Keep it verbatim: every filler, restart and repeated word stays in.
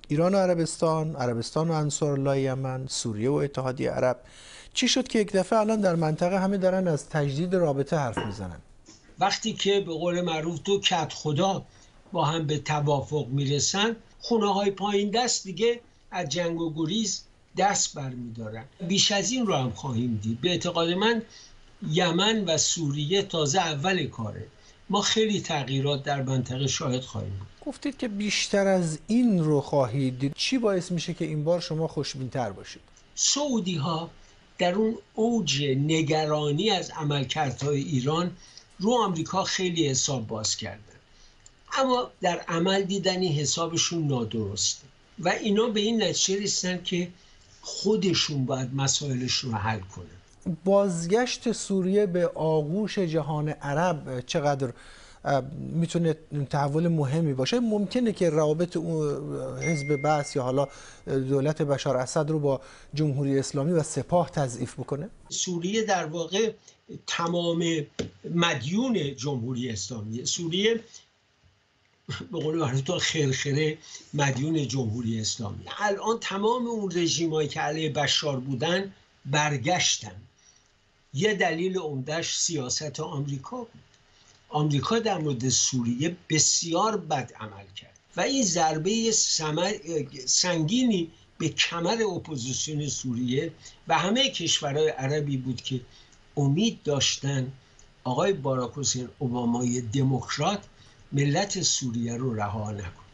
ایران و عربستان، عربستان و انصارالله یمن، سوریه و اتحادیه عرب. چی شد که یک دفعه الان در منطقه همه دارن از تجدید رابطه حرف میزنن؟ وقتی که به قول معروف دو کت خدا با هم به توافق میرسن، خونه های پایین دست دیگه از جنگ و گریز دست برمیدارن. بیش از این رو هم خواهیم دید. به اعتقاد من یمن و سوریه تازه اول کاره. ما خیلی تغییرات در منطقه شاهد خواهیم بود. گفتید که بیشتر از این رو خواهید دید. چی باعث میشه که این بار شما خوشبین‌تر باشید؟ سعودی ها در اون اوج نگرانی از عملکردهای ایران رو آمریکا خیلی حساب باز کردن، اما در عمل دیدن این حسابشون نادرسته و اینا به این نتیجه رسیدن که خودشون باید مسائلشون رو حل کنن. بازگشت سوریه به آغوش جهان عرب چقدر میتونه تحول مهمی باشه؟ ممکنه که روابط حزب بعث یا حالا دولت بشار اسد رو با جمهوری اسلامی و سپاه تضعیف بکنه؟ سوریه در واقع تمام مدیون جمهوری اسلامی، سوریه به قول معروف تو خرخره مدیون جمهوری اسلامی. الان تمام اون رژیمایی که علیه بشار بودن برگشتن. یه دلیل عمده‌اش سیاست آمریکا بود. آمریکا در مورد سوریه بسیار بد عمل کرد و این ضربه سنگینی به کمر اپوزیسیون سوریه و همه کشورهای عربی بود که امید داشتن آقای باراک حسین اوبامای دموکرات ملت سوریه رو رها نکنه.